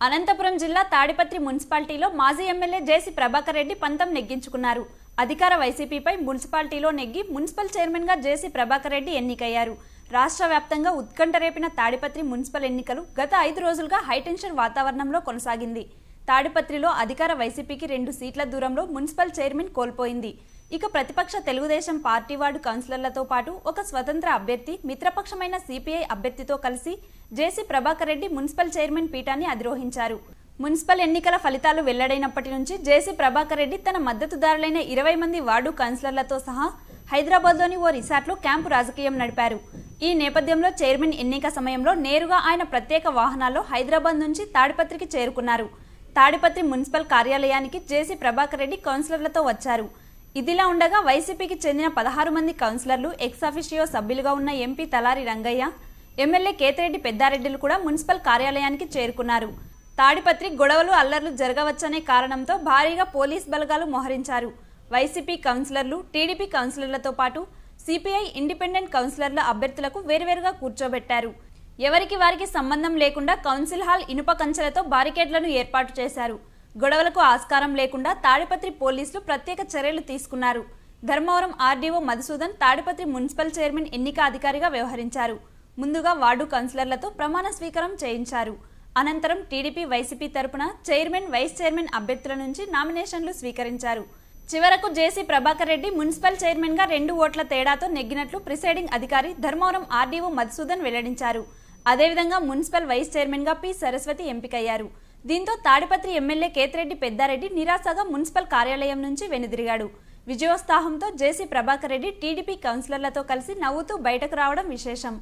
అనంతపురం జిల్లా తాడిపత్రి మున్సిపాలిటీలో మాజీ ఎమ్మెల్యే జేసీ ప్రభాకర్ రెడ్డి పంతం నెగ్గించుకున్నారు. అధికార వైసీపీపై మున్సిపాలిటీలో నెగ్గి మున్సిపల్ చైర్మన్ గా జేసీ ప్రభాకర్ రెడ్డి ఎన్నికయ్యారు. రాష్ట్ర వ్యాప్తంగా ఉత్కంఠ రేపిన తాడిపత్రి మున్సిపల్ ఎన్నికలు గత 5 రోజులుగా హైటెన్షన్ వాతావరణంలో కొనసాగింది. తాడిపత్రిలో అధికార వైసీపీకి 2 సీట్ల దూరంలో మున్సిపల్ చైర్మన్ కోల్పోయింది. ఇక ప్రతిపక్ష తెలుగుదేశం పార్టీ వార్డు కౌన్సిలర్లతో పాటు ఒక స్వతంత్ర అభ్యర్థి మిత్రపక్షమైన సిపిఐ అభ్యర్థితో కలిసి JC Prabhakar Reddy municipal chairman పీఠాన్ని అధిరోహించారు. మున్సిపల్ ఎన్నికల ఫలితాలు వెల్లడైనప్పటి నుంచి జేసీ ప్రభాకర్ రెడ్డి తన మద్దతుదారులైన 20 మంది వార్డు కౌన్సిలర్లతో సహా హైదరాబాద్లోని ఓ రిసార్ట్లో క్యాంపు రాజకీయం నడిపారు. ఈ నేపథ్యంలో చైర్మన్ ఎన్నిక సమయంలో నేరుగా ఆయన ప్రత్యేక వాహనాల్లో హైదరాబాద్ నుంచి తాడిపత్రికి చేరుకున్నారు. తాడిపత్రి మున్సిపల్ కార్యాలయానికి జేసీ ప్రభాకర్ రెడ్డి కౌన్సిలర్లతో వచ్చారు. ఇదిలా ఉండగా వైసీపీకి చెందిన 16 మంది కౌన్సిలర్లు ఎక్సాఫిషియో సభ్యులుగా ఉన్న ఎంపీ తలారి రంగయ్య, ఎమ్మెల్యే కేతిరెడ్డి పెద్దారెడ్డిలు కూడా మున్సిపల్ కార్యాలయానికి చేరుకున్నారు. తాడిపత్రి గొడవలు అల్లర్లు జరగవచ్చనే కారణంతో భారీగా పోలీస్ బలగాలు మోహరించారు. వైసీపీ కౌన్సిలర్లు, టీడీపీ కౌన్సిలర్లతో పాటు సిపిఐ ఇండిపెండెంట్ కౌన్సిలర్ల అభ్యర్థులకు వేర్వేరుగా కూర్చోబెట్టారు. ఎవరికి వారికి సంబంధం లేకుండా కౌన్సిల్ హాల్ ఇనుప కంచెలతో బారికేడ్లను ఏర్పాటు చేశారు. గొడవలకు ఆస్కారం లేకుండా తాడిపత్రి పోలీసులు ప్రత్యేక చర్యలు తీసుకున్నారు. Dharmavaram RDO Madhusudan Tadipatri municipal chairman ఎన్నిక అధికారిగా వ్యవహరించారు. ముందుగా వార్డు కౌన్సిలర్లతో ప్రమాణ స్వీకారం చేయించారు. అనంతరం టీడీపీ, వైసీపీ తరపున చైర్మన్, వైస్ చైర్మన్ అభ్యర్థుల నుంచి నామినేషన్లు స్వీకరించారు. చివరకు జేసీ ప్రభాకర్ రెడ్డి మున్సిపల్ చైర్మన్ గా 2 ఓట్ల తేడాతో నెగ్గినట్లు ప్రిసైడింగ్ అధికారి ధర్మవరం ఆర్డీఓ మధుసూదన్ వెల్లడించారు. అదేవిధంగా మున్సిపల్ వైస్ చైర్మన్ గా పి సరస్వతి ఎంపికయ్యారు. దీంతో తాడిపత్రి ఎమ్మెల్యే కేతిరెడ్డి పెద్దారెడ్డి నిరాశగా మున్సిపల్ కార్యాలయం నుంచి వెనుదిరిగాడు. విజయోత్సాహంతో జేసీ ప్రభాకర్ రెడ్డి టీడీపీ కౌన్సిలర్లతో కలిసి నవ్వుతూ బయటకు రావడం విశేషం.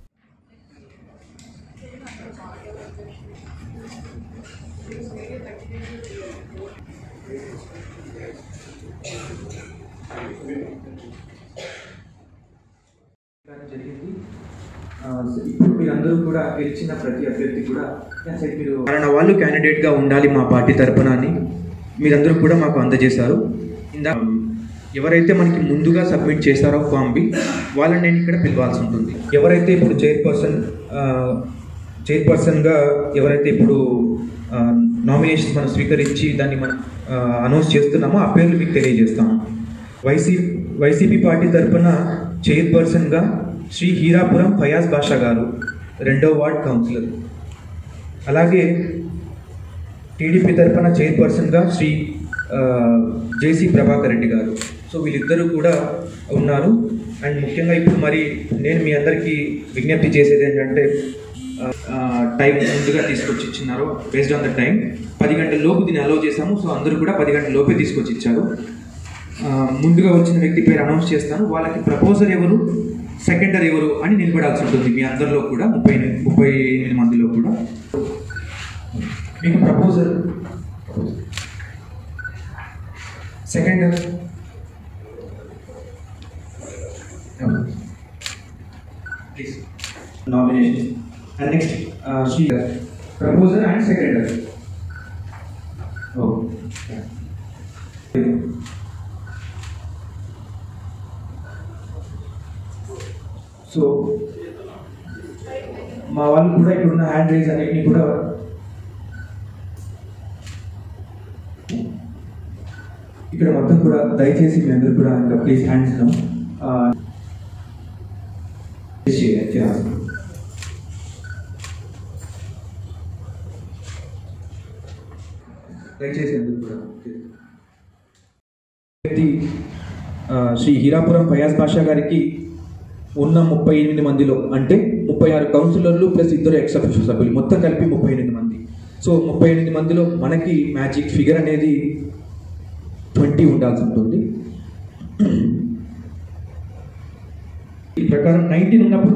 ఇప్పుడు మీరందరూ కూడా గెలిచిన ప్రతి అభ్యర్థి కూడా మీరు వాళ్ళు క్యాండిడేట్గా ఉండాలి మా పార్టీ తరపున అని మీరందరూ కూడా మాకు అందజేశారు. ఎవరైతే మనకి ముందుగా సబ్మిట్ చేశారో ఫామ్ బి వాళ్ళని నేను ఇక్కడ పిలవాల్సి ఉంటుంది. ఎవరైతే ఇప్పుడు చైర్పర్సన్గా ఎవరైతే ఇప్పుడు నామినేషన్స్ మనం స్వీకరించి దాన్ని మనం అనౌన్స్ చేస్తున్నామో ఆ పేర్లు మీకు తెలియజేస్తాము. వైసీపీ పార్టీ తరఫున చైర్పర్సన్గా శ్రీ హీరాపురం ఫయాజ్ బాషా గారు, 2వ వార్డ్ కౌన్సిలర్. అలాగే టీడీపీ తరఫున చైర్పర్సన్గా శ్రీ జేసీ ప్రభాకర్ రెడ్డి గారు. సో వీళ్ళిద్దరూ కూడా ఉన్నారు. అండ్ ముఖ్యంగా ఇప్పుడు మరి నేను మీ అందరికీ విజ్ఞప్తి చేసేది ఏంటంటే టైం ముందుగా తీసుకొచ్చి ఇచ్చినారు. బేస్డ్ ఆన్ ద టైం 10 గంటల లోపు దీన్ని అలౌ చేశాము. సో అందరూ కూడా 10 గంటల లోపే తీసుకొచ్చి ఇచ్చారు. ముందుగా వచ్చిన వ్యక్తి పేరు అనౌన్స్ చేస్తాను. వాళ్ళకి ప్రపోజర్ ఎవరు, సెకండర్ ఎవరు అని నిలబడాల్సి ఉంటుంది. మీ అందరిలో కూడా 38 మందిలో కూడా మీకు proposer, seconder, please nomination. And next Shri proposer and seconder. So మా వాళ్ళు కూడా ఇప్పుడున్న హ్యాండ్ రైజ్ అన్నిటిని కూడా ఇక్కడ మొత్తం కూడా దయచేసి మీ అందరూ కూడా ఇంకా ప్లీజ్ హ్యాండ్స్ దయచేసి అందరూ కూడా శ్రీ హీరాపురం ఫయాజ్ బాషా గారికి ఉన్న 38 మందిలో అంటే 36 కౌన్సిలర్లు ప్లస్ 2 ఎక్స్-అఫీషియో సభ్యులు మొత్తం కలిపి 38 మంది. సో 38 మందిలో మనకి మ్యాజిక్ ఫిగర్ అనేది 20 ఉండాల్సి ఉంటుంది. ఈ ప్రకారం 19 ఉన్నప్పుడు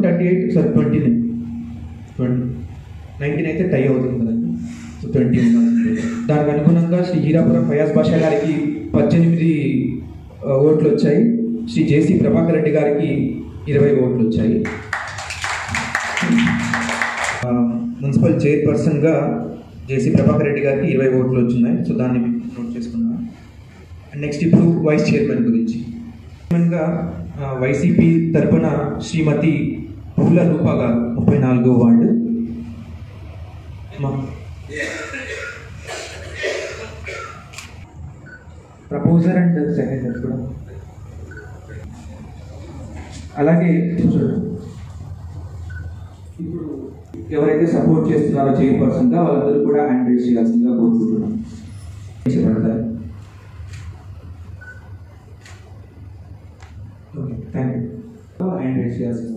19 అయితే టై అవుతుంది కదండి. సో 20 ఉండాలి. దానికి అనుగుణంగా శ్రీ హీరాపురం ఫయాజ్ బాషా గారికి 18 ఓట్లు వచ్చాయి. శ్రీ జేసీ ప్రభాకర్ రెడ్డి గారికి 20 ఓట్లు వచ్చాయి. మున్సిపల్ చైర్పర్సన్గా జేసీ ప్రభాకర్ రెడ్డి గారికి 20 ఓట్లు వచ్చినాయి. సో దాన్ని నోట్ చేసుకున్నాం. అండ్ నెక్స్ట్ ఇప్పుడు వైస్ చైర్మన్ గురించి. చైర్మన్గా వైసీపీ తరపున శ్రీమతి పూల రూప గారు 34వ వార్డు. ప్రపోజర్ అండ్ సెకండ్ కూడా అలాగే ఇప్పుడు ఎవరైతే సపోర్ట్ చేస్తున్నారో చైర్పర్సన్గా వాళ్ళందరూ కూడా హ్యాండ్ రైజ్ చేయాల్సిందిగా కోరుకుంటున్నాం. చెప్పండి. Okay, thank you. Hand raise చేయాల్సింది.